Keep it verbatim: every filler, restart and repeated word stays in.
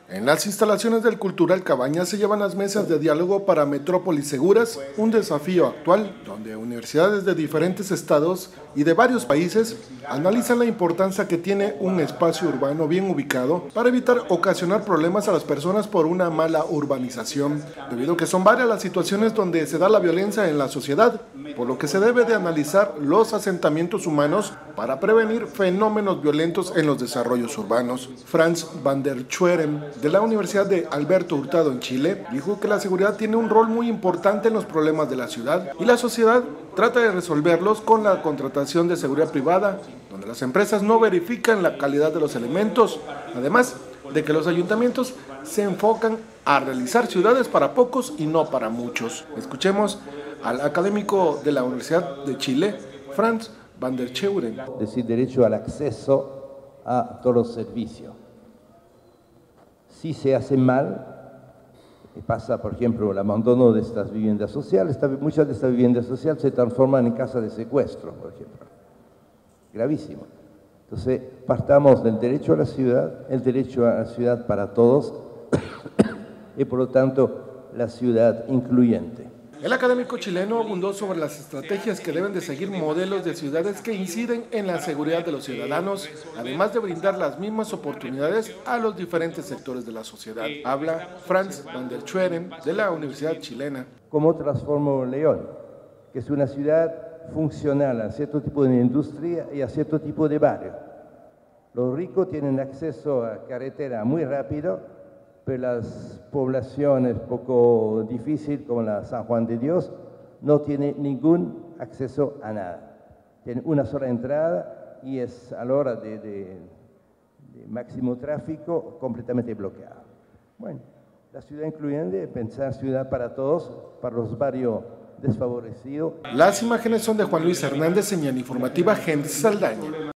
En las instalaciones del Cultural Cabañas se llevan las mesas de diálogo para Metrópolis Seguras, un desafío actual donde universidades de diferentes estados y de varios países analizan la importancia que tiene un espacio urbano bien ubicado para evitar ocasionar problemas a las personas por una mala urbanización, debido a que son varias las situaciones donde se da la violencia en la sociedad, por lo que se debe de analizar los asentamientos humanos para prevenir fenómenos violentos en los desarrollos urbanos. Franz van der Schweren, de la Universidad de Alberto Hurtado en Chile, dijo que la seguridad tiene un rol muy importante en los problemas de la ciudad y la sociedad trata de resolverlos con la contratación de seguridad privada, donde las empresas no verifican la calidad de los elementos, además de que los ayuntamientos se enfocan a realizar ciudades para pocos y no para muchos. Escuchemos al académico de la Universidad de Chile, Franz van der Schweren. Es decir, derecho al acceso a todos los servicios. Si se hace mal, pasa, por ejemplo, el abandono de estas viviendas sociales, muchas de estas viviendas sociales se transforman en casas de secuestro, por ejemplo. Gravísimo. Entonces, partamos del derecho a la ciudad, el derecho a la ciudad para todos y, por lo tanto, la ciudad incluyente. El académico chileno abundó sobre las estrategias que deben de seguir modelos de ciudades que inciden en la seguridad de los ciudadanos, además de brindar las mismas oportunidades a los diferentes sectores de la sociedad. Habla Franz van der Schweren, de la Universidad Chilena. ¿Cómo transformó León? Que es una ciudad funcional a cierto tipo de industria y a cierto tipo de barrio. Los ricos tienen acceso a carretera muy rápido, pero las poblaciones poco difíciles, como la San Juan de Dios, no tienen ningún acceso a nada. Tienen una sola entrada y es a la hora de, de, de máximo tráfico completamente bloqueado. Bueno, la ciudad incluyente, pensar ciudad para todos, para los barrios desfavorecidos. Las imágenes son de Juan Luis Hernández, señal informativa Génesis Saldaña.